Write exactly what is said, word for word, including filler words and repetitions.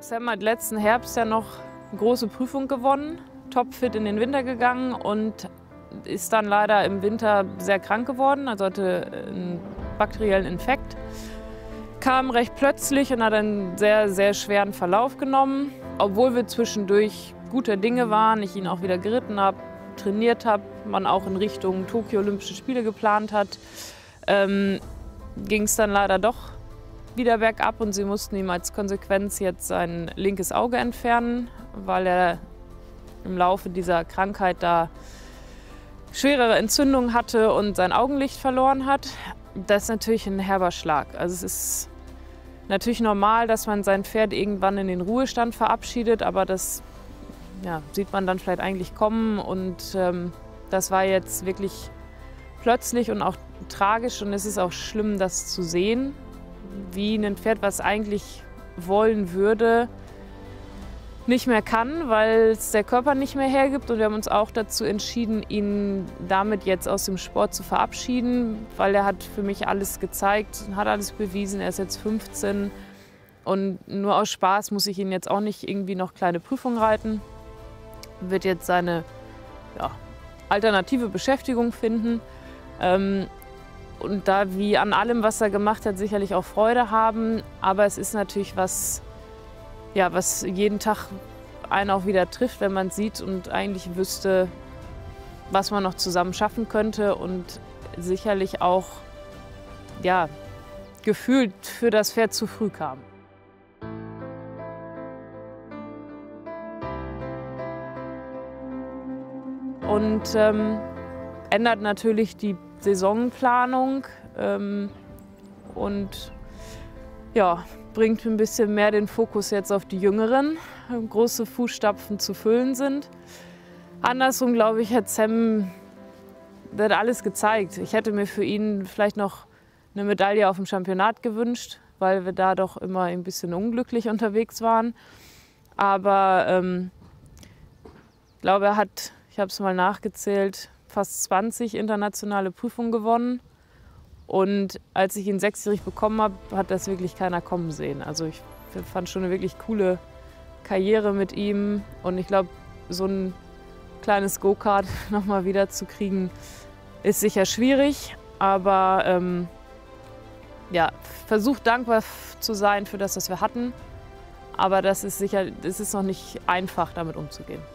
Sam hat letzten Herbst ja noch eine große Prüfung gewonnen, topfit in den Winter gegangen und ist dann leider im Winter sehr krank geworden, also hatte einen bakteriellen Infekt. Kam recht plötzlich und hat einen sehr, sehr schweren Verlauf genommen. Obwohl wir zwischendurch guter Dinge waren, ich ihn auch wieder geritten habe, trainiert habe, man auch in Richtung Tokio Olympische Spiele geplant hat, ähm, ging es dann leider doch wieder bergab und sie mussten ihm als Konsequenz jetzt sein linkes Auge entfernen, weil er im Laufe dieser Krankheit da schwerere Entzündungen hatte und sein Augenlicht verloren hat. Das ist natürlich ein herber Schlag. Also es ist natürlich normal, dass man sein Pferd irgendwann in den Ruhestand verabschiedet, aber das ja, sieht man dann vielleicht eigentlich kommen und ähm, das war jetzt wirklich plötzlich und auch tragisch und es ist auch schlimm, das zu sehen, wie ein Pferd, was eigentlich wollen würde, nicht mehr kann, weil es der Körper nicht mehr hergibt. Und wir haben uns auch dazu entschieden, ihn damit jetzt aus dem Sport zu verabschieden, weil er hat für mich alles gezeigt, hat alles bewiesen. Er ist jetzt fünfzehn und nur aus Spaß muss ich ihn jetzt auch nicht irgendwie noch kleine Prüfungen reiten. Wird jetzt seine ja, alternative Beschäftigung finden. Ähm, Und da wie an allem, was er gemacht hat, sicherlich auch Freude haben. Aber es ist natürlich was, ja, was jeden Tag einen auch wieder trifft, wenn man es sieht und eigentlich wüsste, was man noch zusammen schaffen könnte. Und sicherlich auch ja, gefühlt für das Pferd zu früh kam. Und ähm, ändert natürlich die Saisonplanung ähm, und ja, bringt ein bisschen mehr den Fokus jetzt auf die Jüngeren, große Fußstapfen zu füllen sind. Andersrum, glaube ich, hat Sam der hat alles gezeigt. Ich hätte mir für ihn vielleicht noch eine Medaille auf dem Championat gewünscht, weil wir da doch immer ein bisschen unglücklich unterwegs waren. Aber ähm, ich glaube, er hat, ich habe es mal nachgezählt, fast zwanzig internationale Prüfungen gewonnen. Und als ich ihn sechsjährig bekommen habe, hat das wirklich keiner kommen sehen. Also ich fand schon eine wirklich coole Karriere mit ihm. Und ich glaube, so ein kleines Go-Kart nochmal wieder zu kriegen, ist sicher schwierig. Aber ähm, ja, versucht dankbar zu sein für das, was wir hatten. Aber das ist sicher, es ist noch nicht einfach, damit umzugehen.